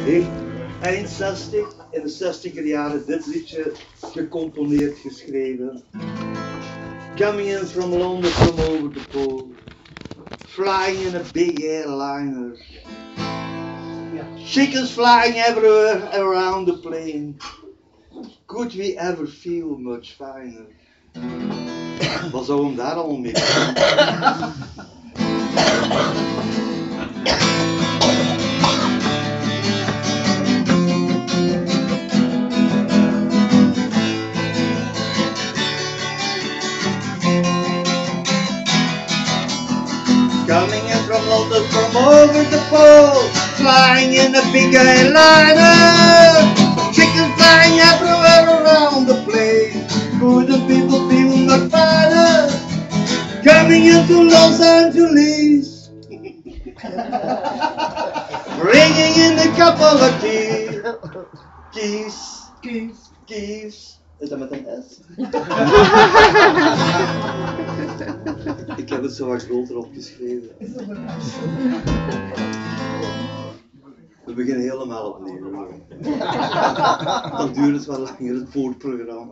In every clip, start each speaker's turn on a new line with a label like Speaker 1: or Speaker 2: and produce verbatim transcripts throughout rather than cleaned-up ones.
Speaker 1: heeft eind zestig, in de zestiger jaren dit liedje gecomponeerd, geschreven. Coming in from London, from over the pole, flying in a big airliner, chickens flying everywhere around the plane. Could we ever feel much finer? Wat zou hem daar al mee doen? Coming in from London, from over the pole, flying in a big airliner, chickens flying everywhere around the place. Couldn't people feel much finer? Coming into Los Angeles, bringing in a couple of keys, keys, keys, keys. Is dat met een S? Ik heb het zo wat groter opgeschreven. We beginnen helemaal opnieuw. Dan duurt het wat langer, het voorprogramma.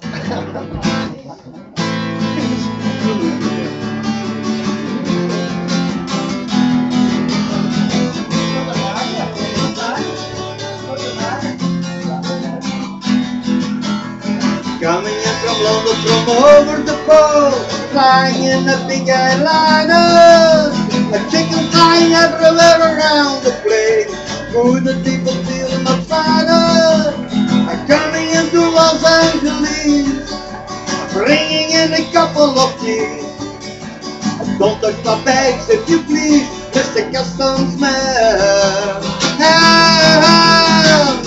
Speaker 1: Coming in from London, from over the pole, flying in a big airliner, a chicken flying everywhere around the place. Could the people feel much finer? Coming into Los Angeles, bringing in a couple of keys. Don't touch my bags if you please, Mister Customs Man. Help!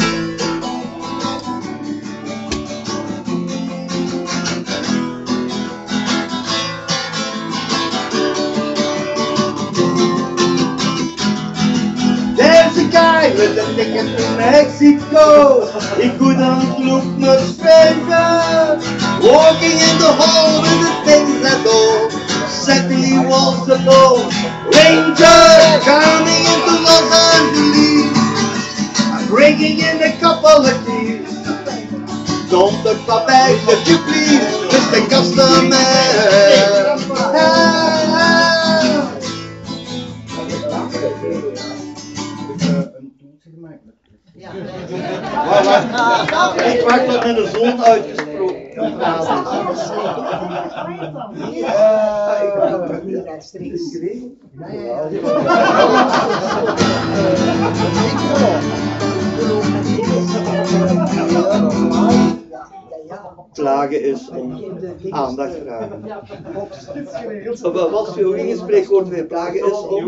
Speaker 1: There's a guy with a ticket to Mexico. He couldn't look much stranger. Walking in the hall with the things at all, said he was the Lone Ranger. Coming into Los Angeles, breaking in a couple of keys. Don't touch my bags if you please, Mister Customer Man.
Speaker 2: Ja.
Speaker 1: Ik maak dat met de zon uitgesproken.
Speaker 2: Ja, ik heb het niet rechtstreeks.
Speaker 1: Klagen is om aandacht vragen. Wat was je in spreekwoord weer? Klagen is om...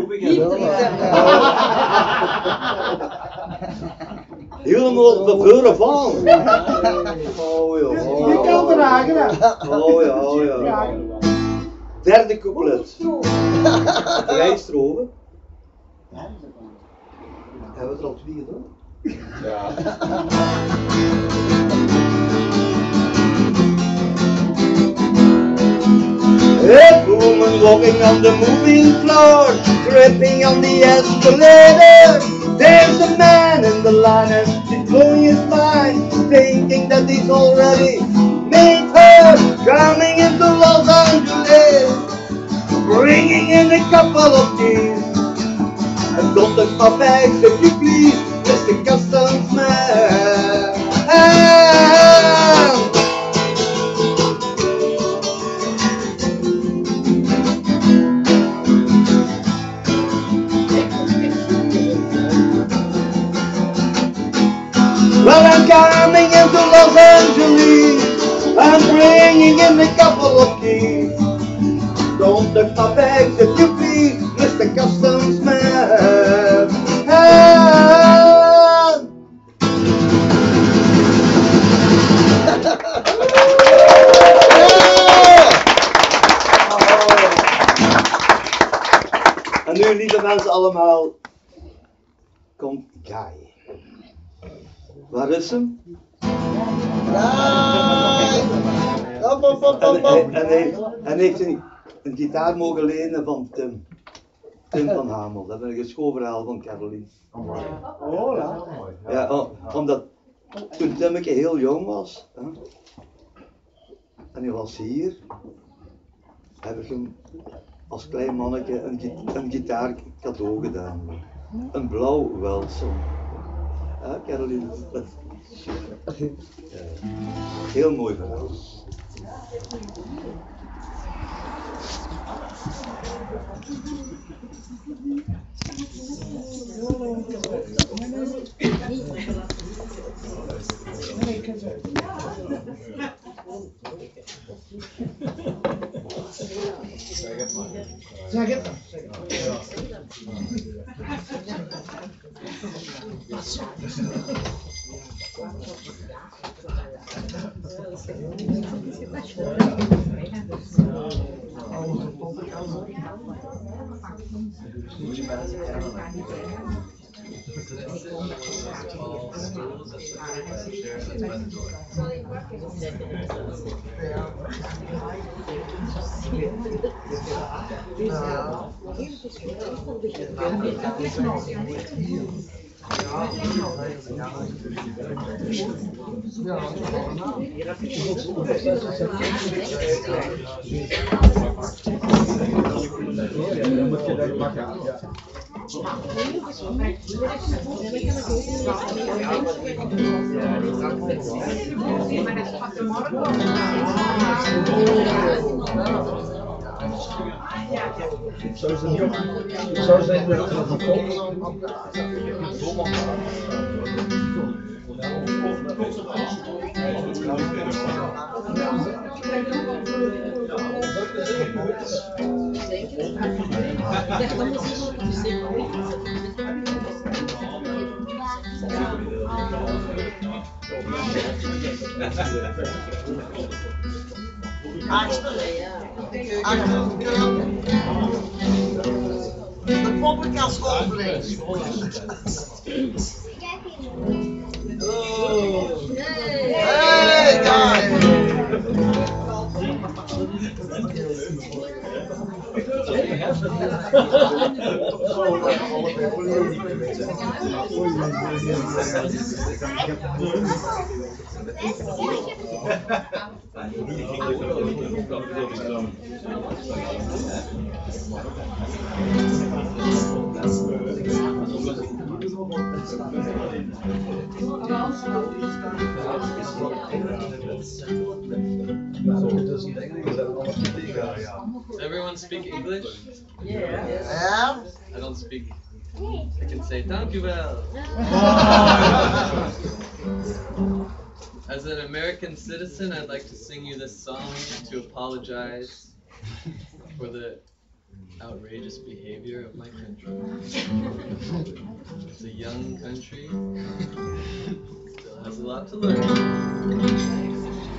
Speaker 1: Helemaal de veuren van. Oh ja, oh ja.
Speaker 3: kan dragen, hè?
Speaker 1: Oh ja, oh ja. Derde couplet. Rijstroven. Hebben we er al twee gedaan?
Speaker 4: Ja.
Speaker 1: A woman walking on the moving floor, tripping on the escalator. There's a man in the line and he's blowing his mind, thinking that he's already made her. Coming into Los Angeles, bringing in a couple of keys. And don't touch my bags if you please, Mister Customs Man. Well, I'm coming into Los Angeles, I'm bringing in a couple of keys. Don't touch my bags if you please, Mister Customs Man. En nu, lieve mensen allemaal, komt Guy. Waar is hem?
Speaker 4: Hop, hop, hop,
Speaker 1: En,
Speaker 4: hop, hop.
Speaker 1: en, heeft, en heeft een, een gitaar mogen lenen van Tim. Tim van Hamel. Dat ben ik een schoolverhaal van Caroline.
Speaker 3: Oh ja.
Speaker 1: toen Timmeke heel jong was, hè, en hij was hier, heb ik hem als klein manneke een, git een gitaar cadeau gedaan. Een blauw Welsom. Ja, Caroline? Ja, heel mooi verhaal.
Speaker 2: Zeg het.
Speaker 3: Zo is het niet op. Zo zijn we gekomen.
Speaker 5: De poppenkast overleven. Hey, guys!
Speaker 6: Does everyone speak English?
Speaker 5: Yeah.
Speaker 6: I don't speak. I can say thank you well. As an American citizen, I'd like to sing you this song to apologize for the outrageous behavior of my country. It's a young country, still has a lot to learn.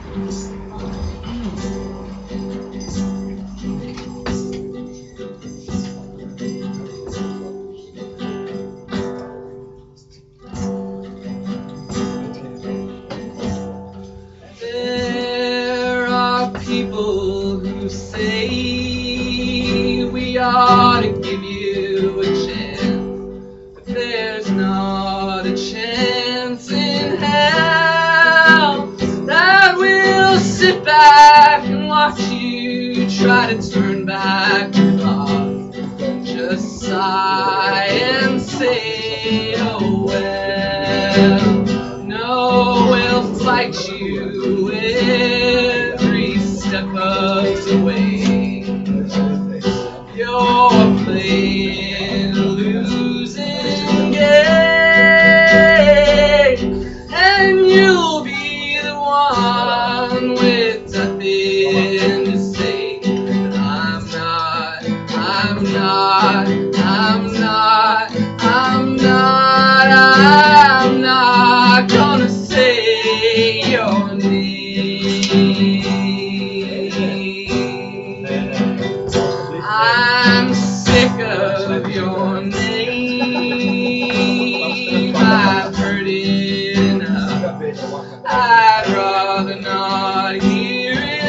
Speaker 6: There are people who say we ought to give you a chance, but there's not a chance in hell that we'll sit back and watch you try to turn back the clock. Just sigh and say, oh well. No, we'll fight you every step of the way. You're playing a losing game, and you'll be the one with nothing to say. But I'm not, I'm not, I'm not, I'm not, I'm not gonna say your name. I'm sick of your name. I've heard it enough. I'd rather not hear it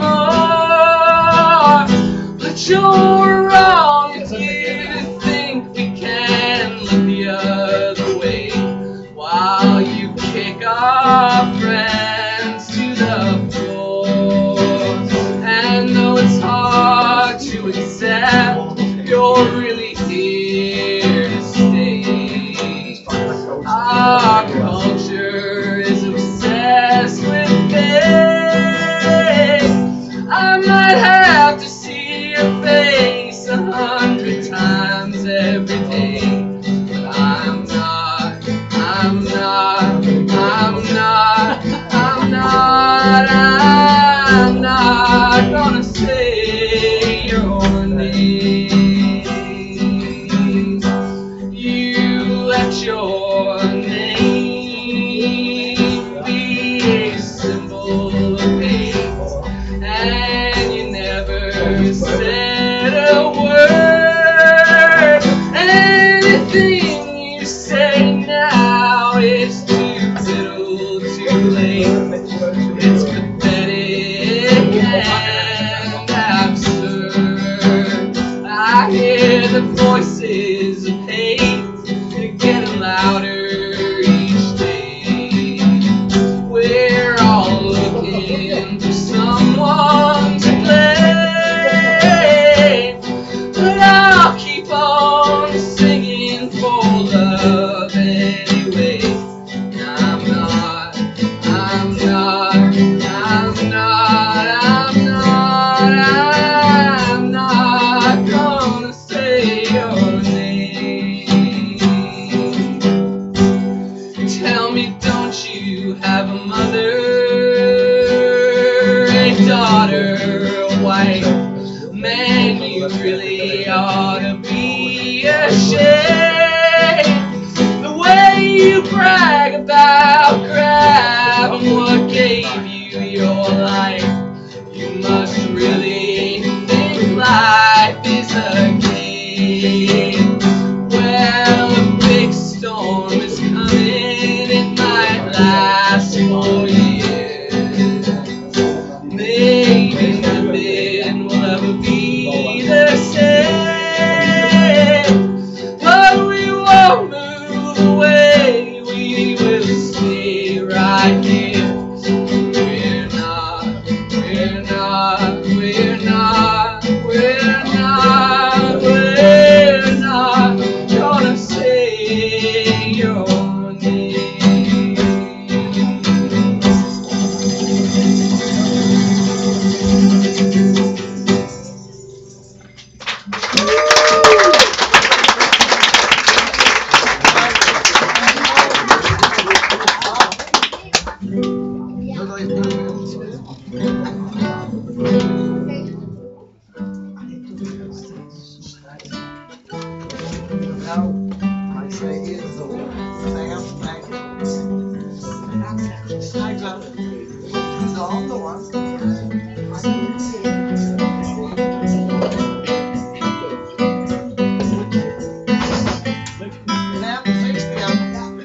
Speaker 6: anymore. But you're wrong if you think we can look the other way while you kick off louder each day. We're all looking for someone to blame, but I'll keep on singing for love anyway. I'm not, I'm not, I'm not, I'm not, I'm not gonna say your name. Tell me, don't you have a mother, a daughter, a wife? Man, you really ought to be ashamed. The way you brag about grabbing what gave you your life. You must really think life is a game. Well, a big storm is coming, it might last for years. Maybe nothing will ever be the same, but we won't move away, we will stay right here. We're not, we're not, we're not, we're not, we're not gonna say your name.
Speaker 5: Now, I say here's the one. Sam, thank you. Thanks, Sam. He's on the one. Sam, six P M.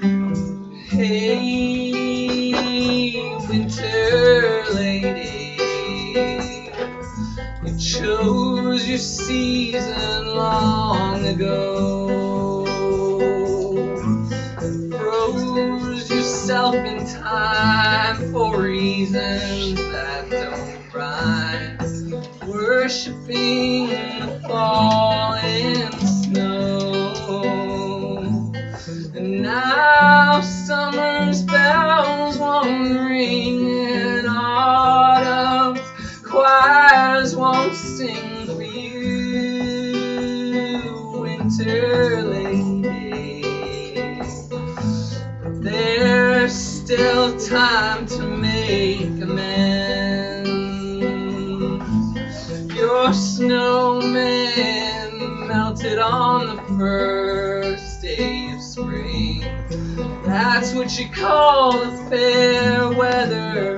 Speaker 6: Hey, winter lady, you chose your season long ago, and froze yourself in time for reasons that don't rhyme, worshipping the falling snow. And now summer's bells won't ring, and autumn's choirs won't sing for you, winter lady. But there's still time to make amends. Your snowman melted on the first day of spring. That's what you call a fair weather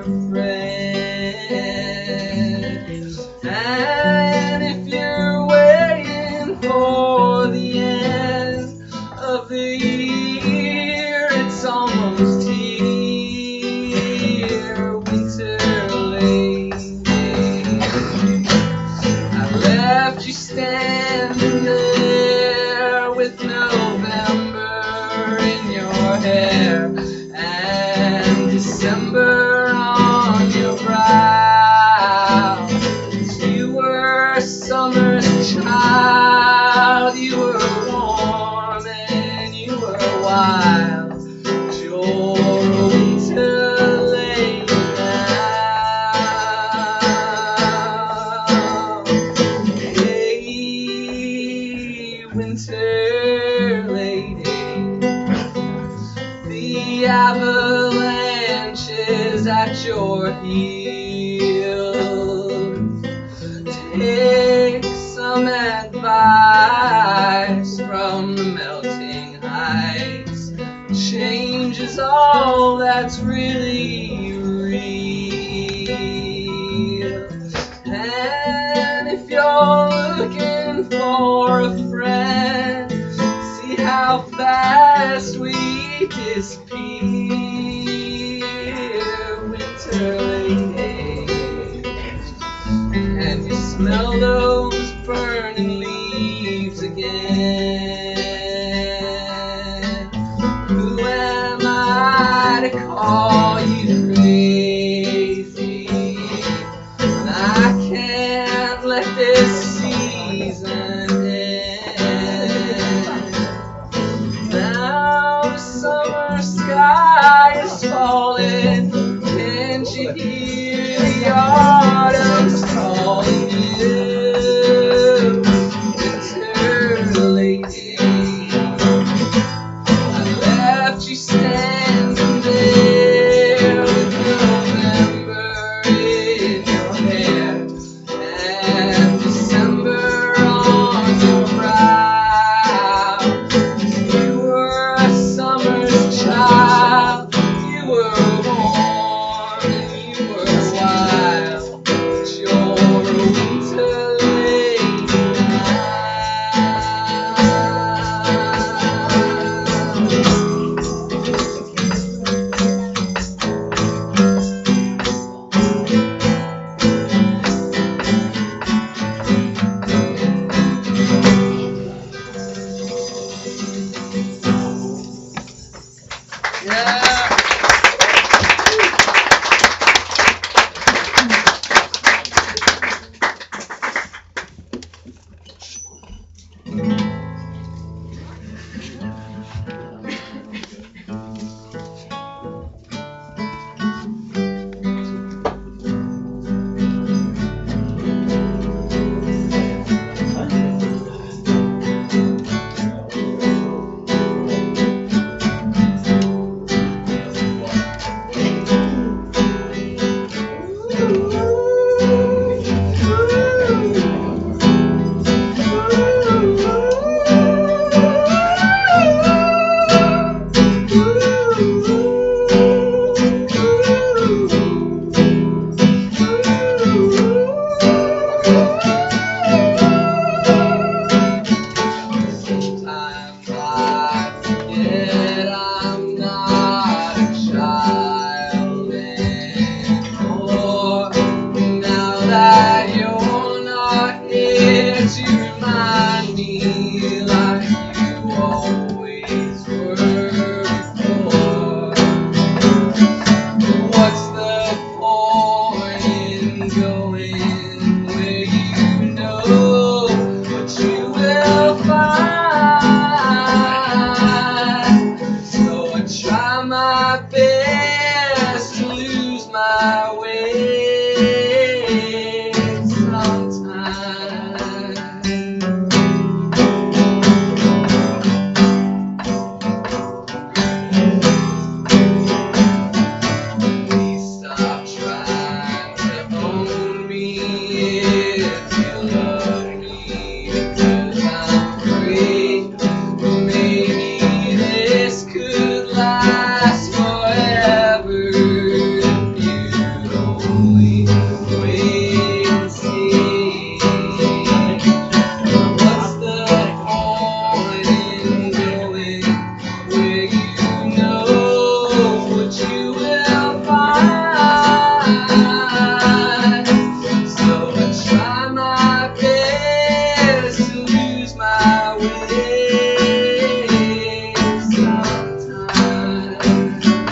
Speaker 6: friend. And if you're waiting for the end of the year, it's almost here, winter lady. I left you standing there with November in your hair and December on your brow. You were summer's child, you were warm and you were wild. But you're a winter lady now. Hey, winter lady, the avalanche is at your heels. Take some advice from the melting ice. Change is all that's really real. And if you're looking for a friend, see how fast we disappear, winter lady. And you smell those burning leaves again. summer sky is falling. Can't you hear the autumn's calling you? Winter lady, I left you standing there with November in your hair and December on your brow. You were a summer's child, you were warm and you were wild, but you're a winter lady now. Yeah. Sometimes I forget I'm not a child anymore. Now that you're not here to remind me like you always were before. What's the point in going where you know what you will find? So I try my best to lose my way sometimes. Please stop trying to own me if you love me, because I'm free. Maybe this could last forever if you'd only wait and see. What's the point in going where you know what you will find? So I try my best to lose my way sometimes.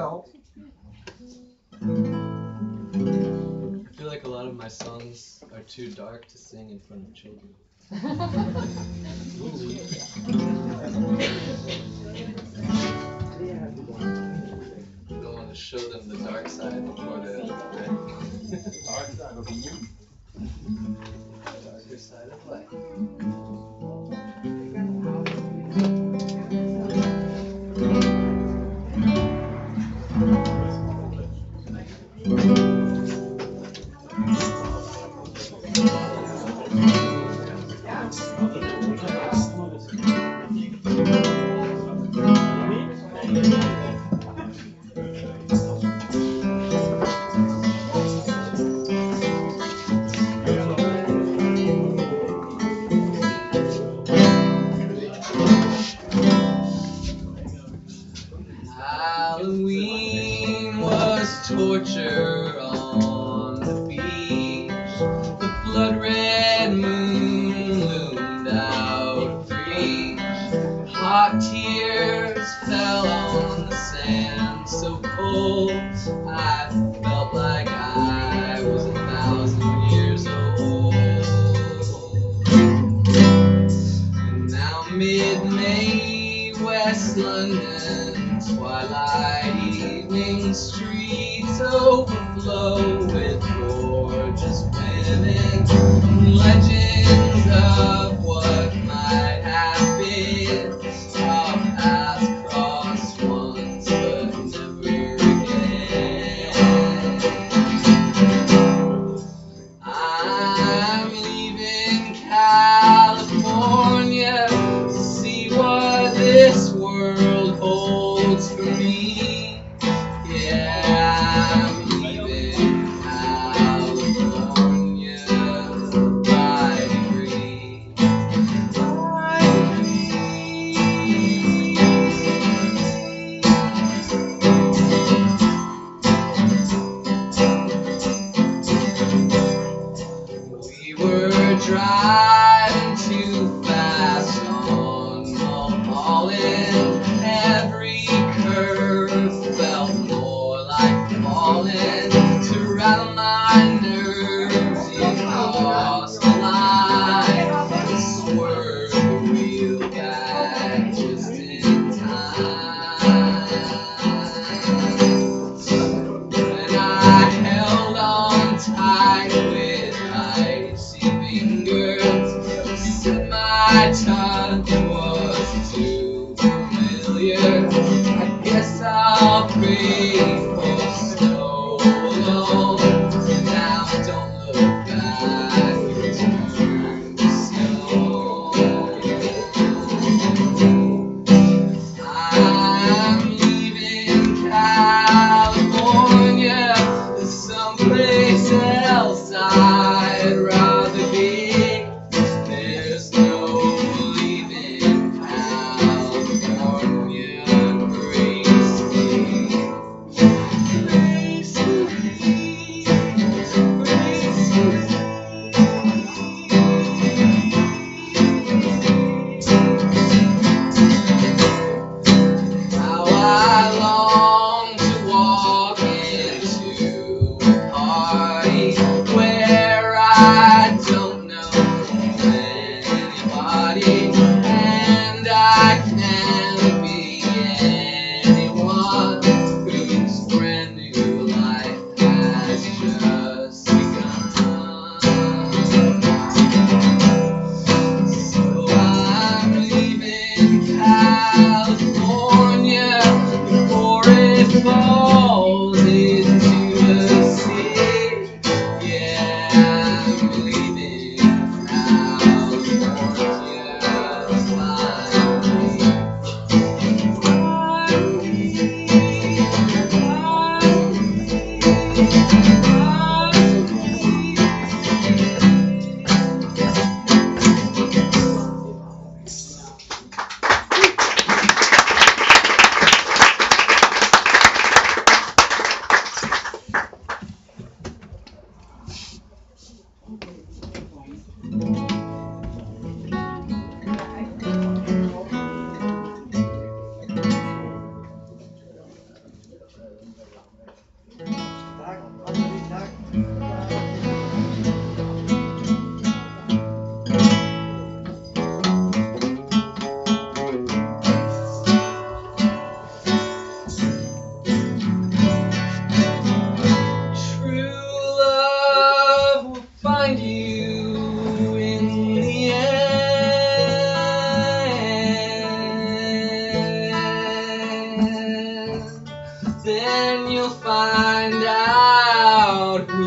Speaker 5: well.
Speaker 6: I feel like a lot of my songs are too dark to sing in front of children. I don't want to show them the dark side before they're ready.
Speaker 4: Dark side of the moon.
Speaker 6: Darker side of life. Halloween was torture on the beach. The blood red moon loomed out free. Hot tears fell on the sand, so cold I felt like I was a thousand years old. And now mid-May, West London, twilight evening streets overflow with gorgeous women, legends of what might have been. Our paths crossed once, but never again. I'm leaving California to see what this world holds for me. Yeah, I'm leaving California by degree. By We were driving too fast on Mulholland. Every curve felt more like falling. To rattle my nerves, you crossed the line. Swerve the wheel back just in time. And I held on tight with icy fingers. Said my touch was too familiar. I guess I'll pray for snow alone. Now don't look back, turn to snow. I'm leaving California. There's someplace else I'd rather be. There's no leaving California gracefully. Gracefully, gracefully. How I long to walk into a party where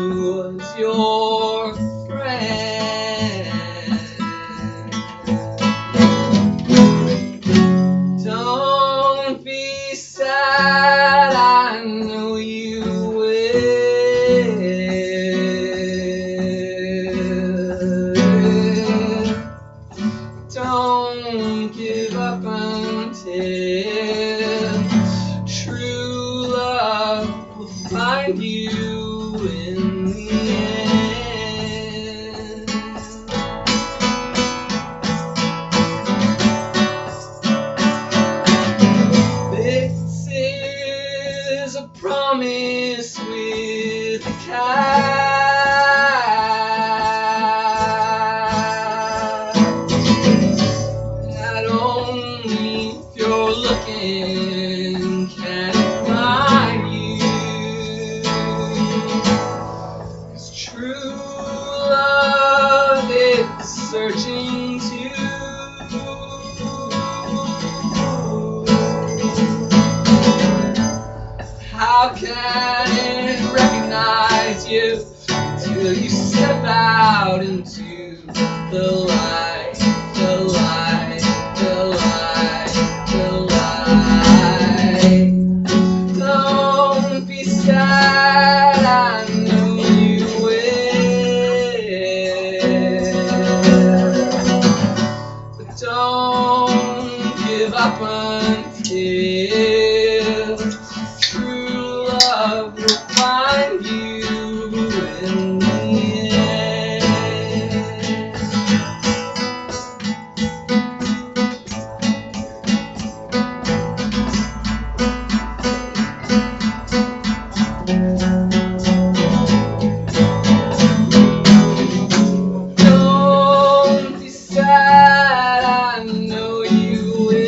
Speaker 6: was your friend. Don't be sad, I know you will. Don't give up until true love will find you in the end. This is a promise with a catch. Not only if you're looking can it find you, 'cause true love is searching too. How can it recognize you till you step out into the light, the light, the light, the light? Don't be sad, I know you will. But don't give up until true love will find you in the end. Don't be sad, I know you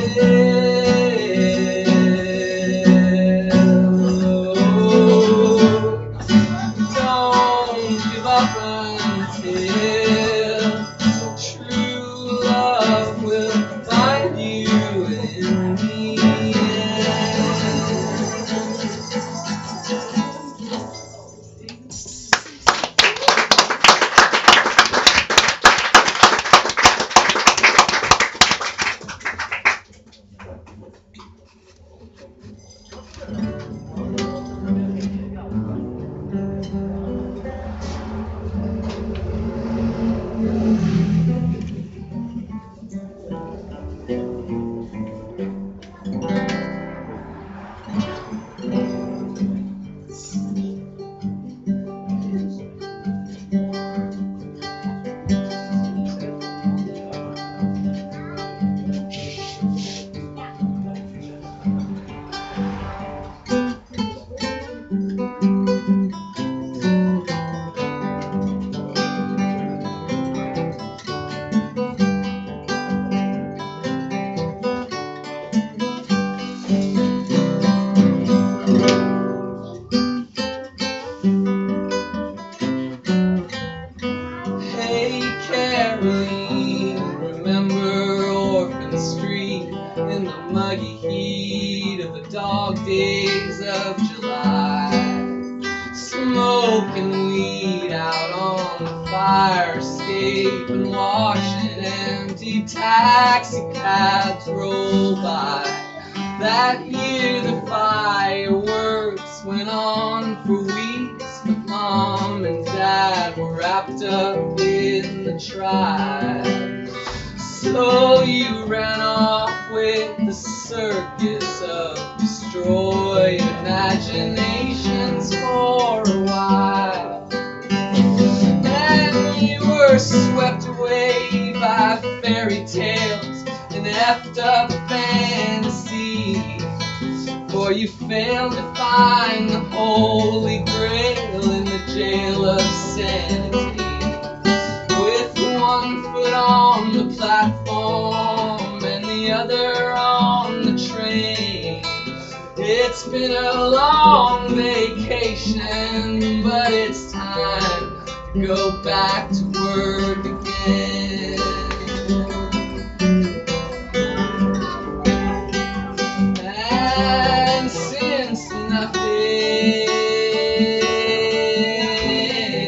Speaker 6: will. Don't give up until true love will find you in the Hey Caroline, remember Orphan Street in the muggy heat of the dog days of July? Smoking weed out on the fire escape and watching empty taxi cabs roll by. That year the fireworks went on for weeks, but Mom and Dad were wrapped up in the tribe. So you ran off with the circus of destroyed imaginations for a while. And you were swept away by fairy tales and effed up fantasy, for you failed to find the holy grail in the jail of sanity. With one foot on the platform and the other on the train, it's been a long vacation, but it's time to go back to work again. And since nothing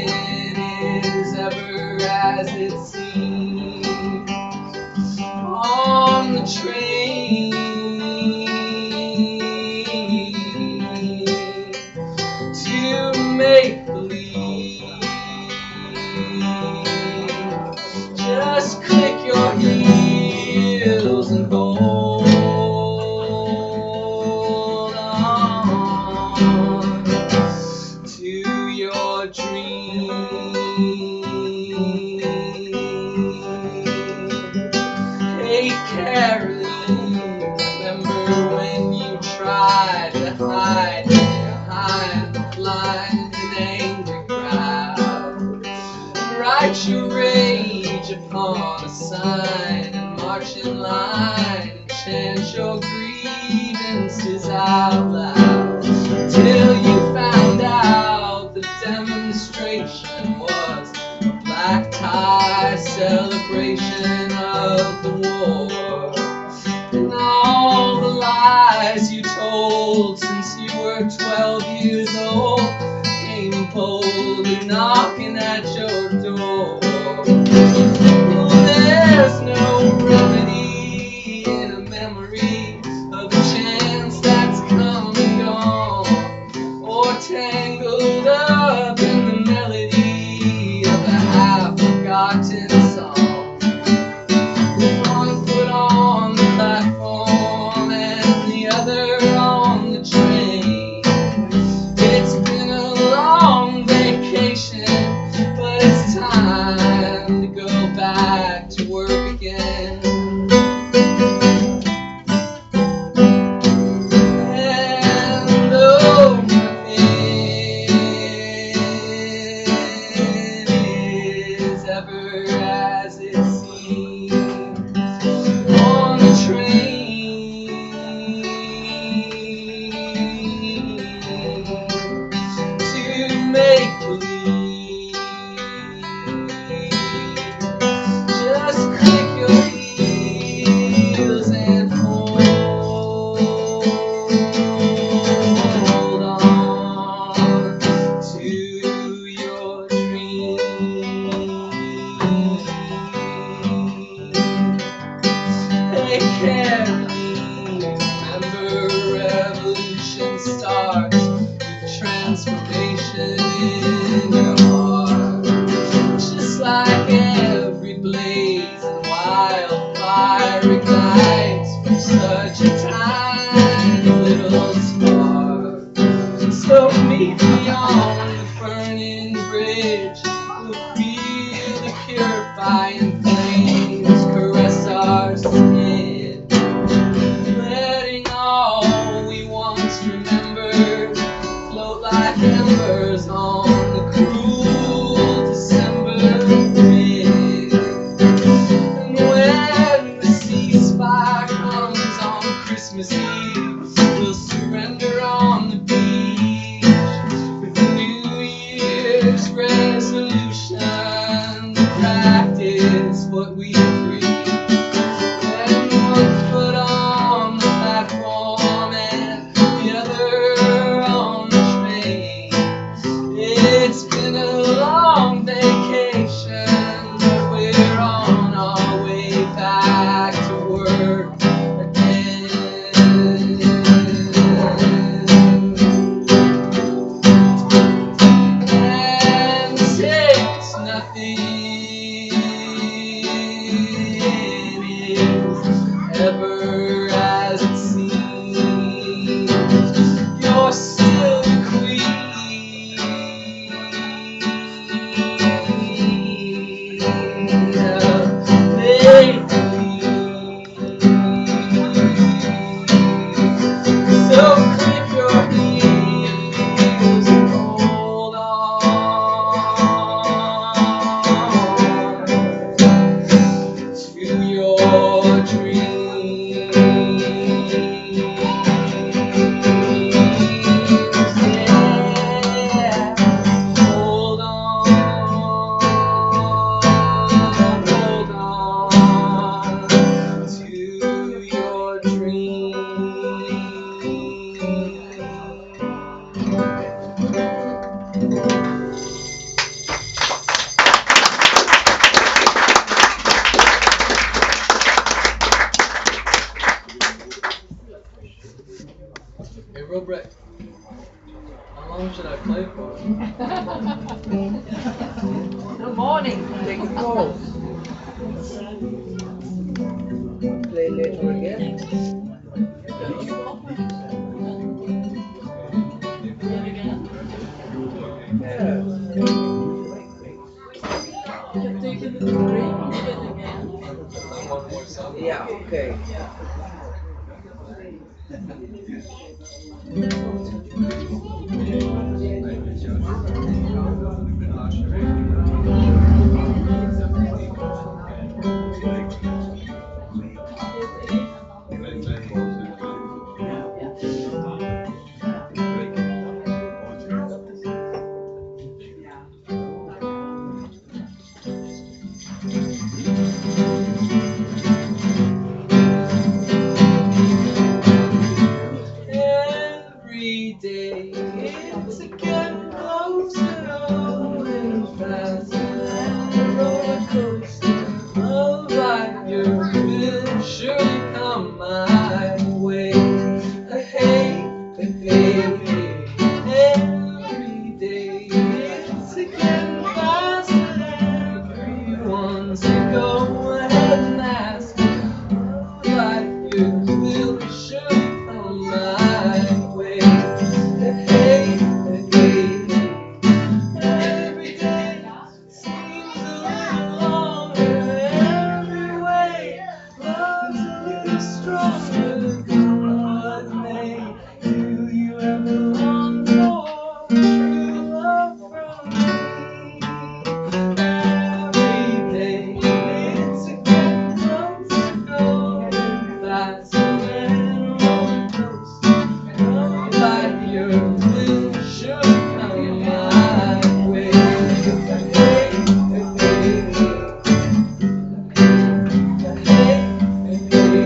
Speaker 6: write your rage upon a sign and march in line and chant your grievances out loud till you found out the demonstration was a black tie celebration of the war. And all the lies you told since you were twelve years old came boldly knocking at your door. Oh, there's no remedy in a memory of a chance that's come and gone, or tangled up in the melody of a half-forgotten song. One foot on the platform and the other on the train. It's been a long vacation, but it's time to go back to work again. And though nothing is ever as it seems on the train, to make believe, just click your heels and hold on to your dream. Hey, Caroline, remember revolution starts with transformation in your heart. Just like every blaze and wildfire ignites from such a tiny little spark. So meet me on the burning bridge. We'll feel the purifying flames caress our skin, letting all we once remembered float like embers on the cruel December wind. And when the ceasefire comes on Christmas Eve, we'll surrender on the beach with a New Year's resolution to practice what we preach. And one foot on the platform and the other on the train. It's been a long vacation, but we're on our way back to work again. And it takes nothing is ever as it seems. You're still the queen of make-believe. So click your heels and hold on to your dreams. Yeah, hold on, hold on to your dreams. Hey, Robrecht, how long should I play for?
Speaker 2: Good morning. Take a call. Play later again. Yeah.
Speaker 6: One more song.
Speaker 2: Yeah, okay.
Speaker 6: fast and roller coaster of life. Your will surely come my way. Hey, hey, hey, every day it's again faster. Everyone's to go ahead and ask. Life, your will surely come my way. Hey, hey, hey. Every day seems a little longer. Every way love's a little stronger. God may do you ever long for true love from me? Every day it's again closer, going faster than roller coaster. Like your will should come my way. Hey, hey, hey. Hey, hey, hey.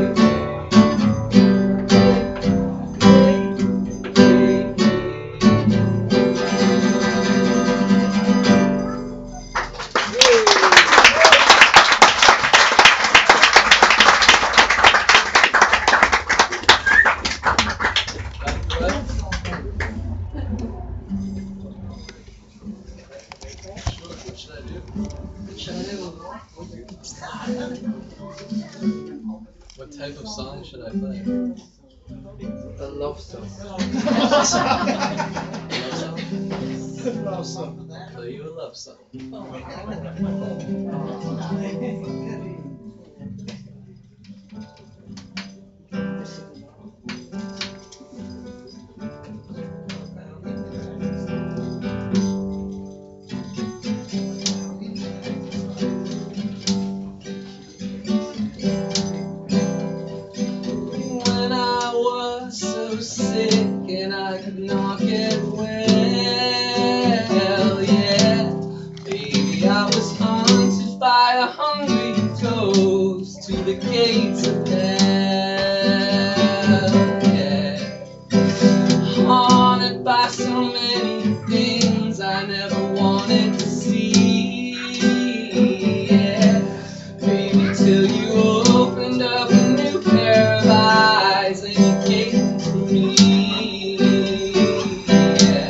Speaker 6: What should I do? What should I do? What type of song should I play? A love song. Love song?
Speaker 3: Love song.
Speaker 6: I'll play you a love song. When I was so sick and I could not get well, yeah, baby, I was haunted by a hungry toast to the gates of hell, yeah, haunted by so many things I never wanted to see, yeah, baby, till you opened up a new pair of eyes and you gave to me, yeah.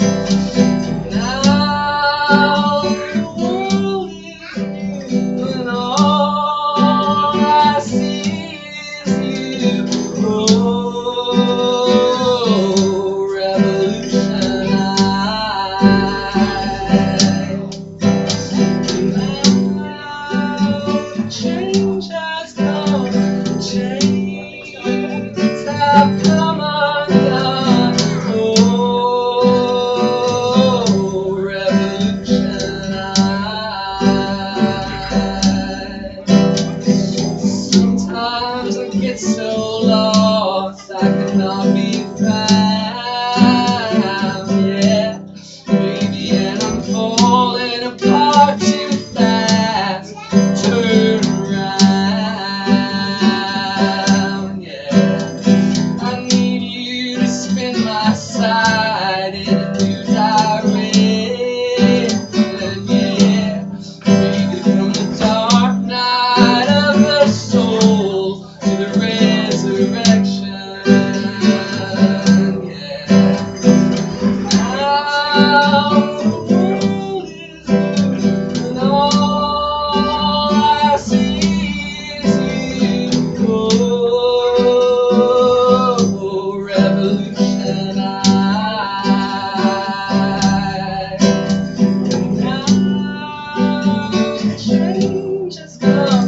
Speaker 6: Now the world is new and all I see is you. Oh, revolution. Now change has come, chains have come undone. Oh, revolution. Sometimes I get so lost I cannot be found, yeah, baby, and I'm falling apart too fast. Turn around, yeah. I need you to spin my side in a new direction, yeah, baby, from the dark night of the soul to the resurrection, yeah. Now the world is new and all I see is you. Oh, revolution. Now change has come,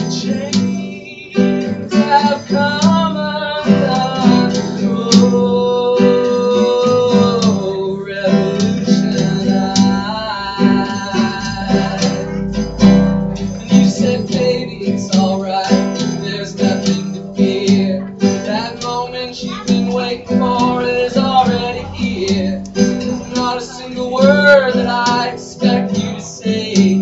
Speaker 6: chains have come undone. Oh, revolution. And you said, baby, it's alright, there's nothing to fear. That moment you've been waiting for is already here. There's not a single word that I expect you to say.